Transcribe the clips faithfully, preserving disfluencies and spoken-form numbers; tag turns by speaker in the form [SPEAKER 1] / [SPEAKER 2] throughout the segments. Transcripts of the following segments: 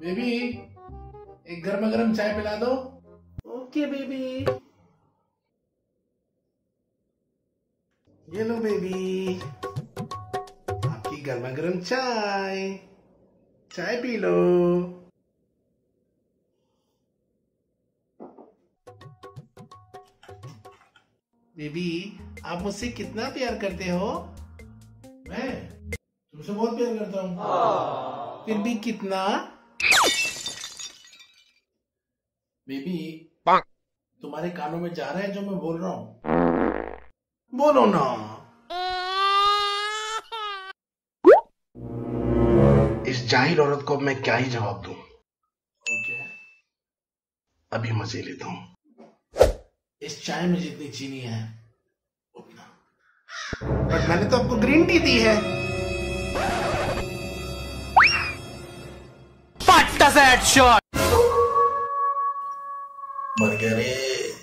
[SPEAKER 1] Baby एक गर्मा गर्म चाय पिला दो। Okay baby. ये लो बेबी, आपकी गर्मा गर्म चाय। चाय पी लो। बेबी आप मुझसे कितना प्यार करते हो? मैं तुमसे बहुत प्यार करता हूँ। फिर भी कितना? बेबी तुम्हारे कानों में जा रहा है जो मैं बोल रहा हूँ? बोलो ना। इस जाहिल औरत को मैं क्या ही जवाब दूं? ओके अभी मजे लेता हूँ। इस चाय में जितनी चीनी है उतना, बट मैंने तो आपको ग्रीन टी दी है। पट्टा से हेडशॉट। मर गया रे।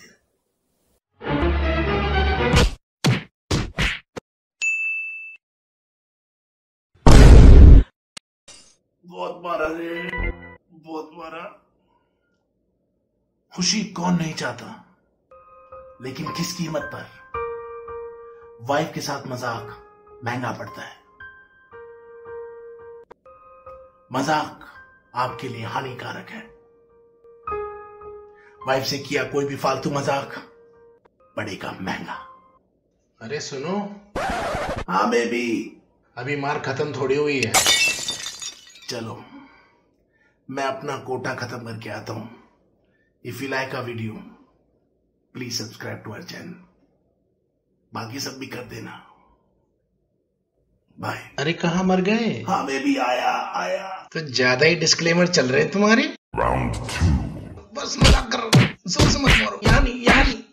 [SPEAKER 1] बहुत मारा रे, बहुत मारा। खुशी कौन नहीं चाहता, लेकिन किस कीमत पर? वाइफ के साथ मजाक महंगा पड़ता है। मजाक आपके लिए हानिकारक है। वाइफ से किया कोई भी फालतू मजाक पड़ेगा महंगा। अरे सुनो। हाँ बेबी, अभी मार खत्म थोड़ी हुई है। चलो मैं अपना कोटा खत्म करके आता हूं। If you like a video please subscribe to our channel. बाकी सब भी कर देना। बाय। अरे कहाँ मर गए? हाँ बेबी आया आया। तो ज्यादा ही डिस्क्लेमर चल रहे तुम्हारे। Round two. बस मजाक कर रहा हूं, जोर से मत मारो। यहाँ नहीं, यहाँ नहीं।